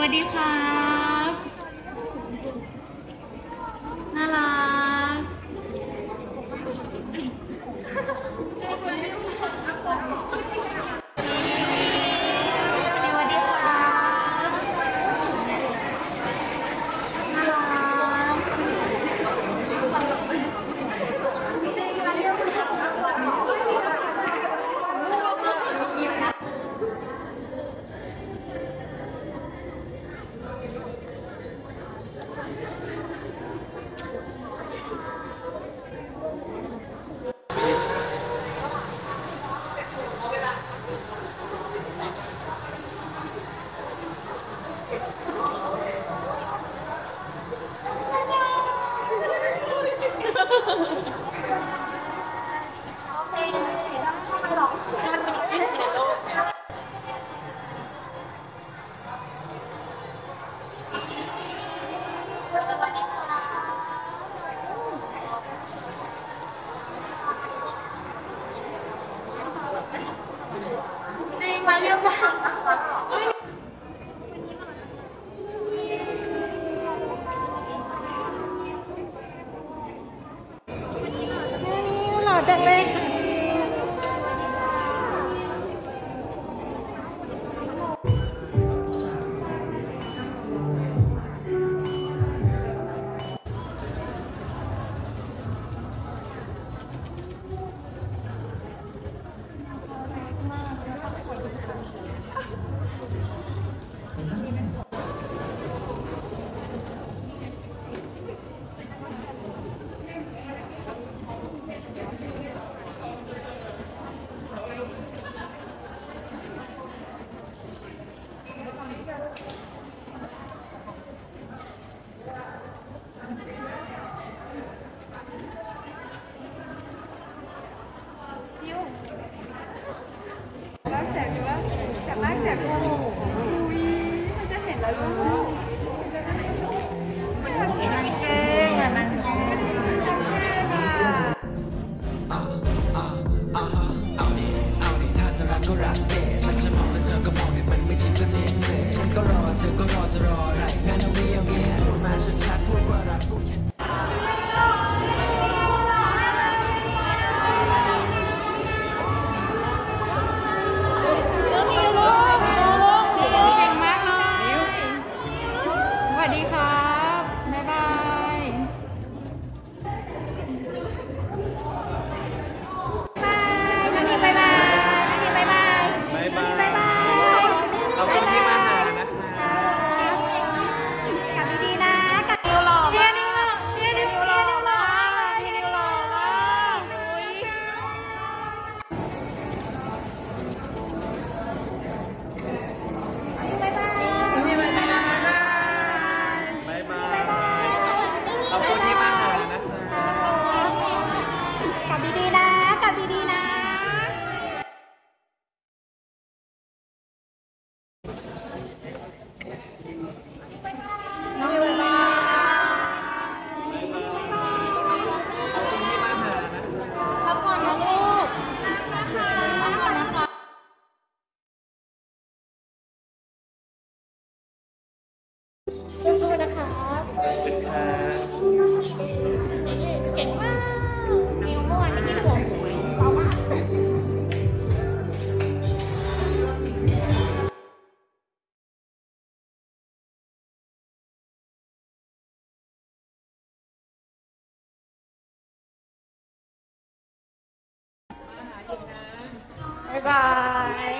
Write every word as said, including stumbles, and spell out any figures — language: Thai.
สดีครับน่ารักมาเยอะมากนี่หล่อจังเลยแล้วแสบว่าแต่มากแสบโอ้โหอุ้ยมันจะเห็นแล้วลูกมันทำเห็นอย่างนี้เองอ่ะมันเองอ่ะเอาดิเอาดิถ้าจะรักก็รักเด็ฉันจะมองแล้วเธอก็มองเนี่ยมันไม่จริงก็เทียงเสฉันก็รอเธอก็รอจะรออะไรงั้นเอางี้เอางี้พูดมาชัดๆพูดว่ารักพูดสวัสดีครับบ๊ายบายบ๊ายบายบ๊ายบายบ๊ายบายบ๊ายบายบ๊ายบายขอบคุณที่มาหานะคะกลับดีๆนะกลับนิวหล่อพี่นิวหล่อพี่นิวหล่อมากพี่นิวหล่อมากบ๊ายบายบ๊ายบายขอบคุณที่มาหานะคะกลับดีๆนะกลับดีๆนะน้องบ๊ายบายพักผ่อนนะลูกพักผ่อนนะคะสู้ๆนะคะเก่งมากนิวเมื่อวานนี้หัวหวยเอามากบ๊ายบาย